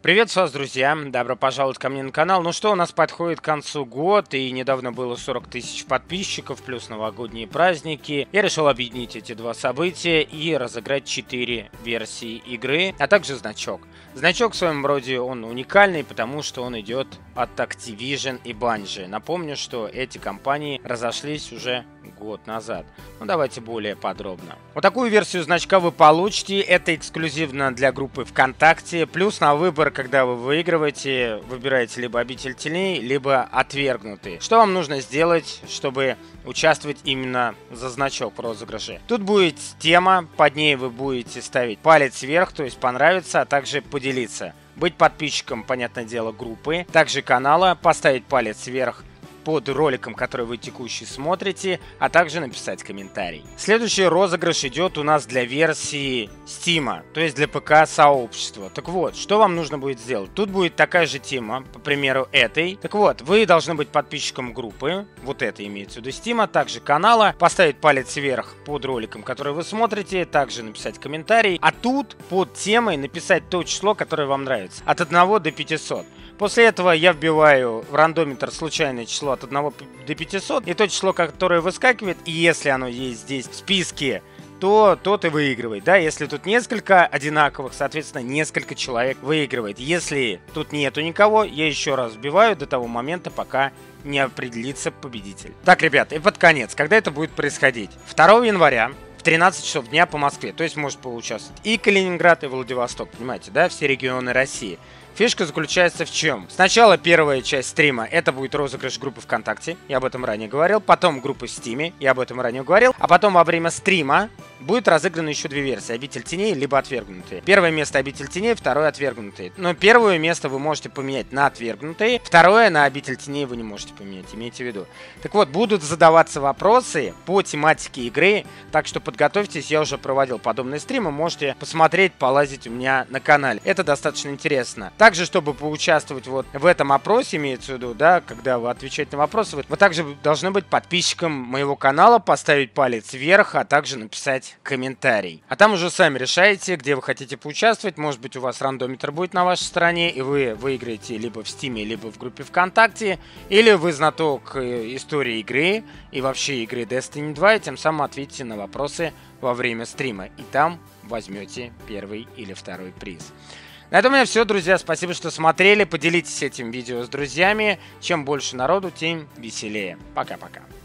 Привет вас, друзья! Добро пожаловать ко мне на канал. Ну что, у нас подходит к концу год, и недавно было 40 тысяч подписчиков, плюс новогодние праздники. Я решил объединить эти два события и разыграть 4 версии игры, а также значок. Значок в своем роде он уникальный, потому что он идет от Activision и Bungie. Напомню, что эти компании разошлись уже год назад. Ну давайте более подробно. Вот такую версию значка вы получите. Это эксклюзивно для группы ВКонтакте. Плюс на выбор, когда вы выигрываете, выбираете либо Обитель Теней, либо Отвергнутые. Что вам нужно сделать, чтобы участвовать именно за значок в розыгрыше? Тут будет тема, под ней вы будете ставить палец вверх, то есть понравится, а также поделиться. Быть подписчиком, понятное дело, группы, также канала, поставить палец вверх под роликом, который вы текущий смотрите, а также написать комментарий. Следующий розыгрыш идет у нас для версии Steam, то есть для ПК сообщества. Так вот, что вам нужно будет сделать? Тут будет такая же тема, по примеру этой. Так вот, вы должны быть подписчиком группы, вот это имеется в виду Steam, также канала, поставить палец вверх под роликом, который вы смотрите, также написать комментарий, а тут под темой написать то число, которое вам нравится, от 1 до 500. После этого я вбиваю в рандометр случайное число от 1 до 500, и то число, которое выскакивает, и если оно есть здесь в списке, то тот и выигрывает, да, если тут несколько одинаковых, соответственно, несколько человек выигрывает. Если тут нету никого, я еще раз вбиваю до того момента, пока не определится победитель. Так, ребят, и под конец, когда это будет происходить? 2 января. 13 часов дня по Москве, то есть может поучаствовать и Калининград, и Владивосток, понимаете, да, все регионы России. Фишка заключается в чем? Сначала первая часть стрима, это будет розыгрыш группы ВКонтакте, я об этом ранее говорил, потом группы в Стиме, я об этом ранее говорил, а потом во время стрима будет разыграно еще 2 версии, Обитель Теней либо Отвергнутые. Первое место Обитель Теней, второе Отвергнутые. Но первое место вы можете поменять на Отвергнутые, второе на Обитель Теней вы не можете поменять, имейте в виду. Так вот, будут задаваться вопросы по тематике игры, так что подготовьтесь, я уже проводил подобные стримы, можете посмотреть, полазить у меня на канале. Это достаточно интересно. Также, чтобы поучаствовать вот в этом опросе, имеется в виду, да, когда вы отвечаете на вопросы, вы также должны быть подписчиком моего канала, поставить палец вверх, а также написать комментарий. А там уже сами решаете, где вы хотите поучаствовать. Может быть, у вас рандометр будет на вашей стороне, и вы выиграете либо в Стиме, либо в группе ВКонтакте, или вы знаток истории игры и вообще игры Destiny 2, и тем самым ответите на вопросы во время стрима, и там возьмете первый или второй приз. На этом у меня все, друзья. Спасибо, что смотрели. Поделитесь этим видео с друзьями. Чем больше народу, тем веселее. Пока-пока.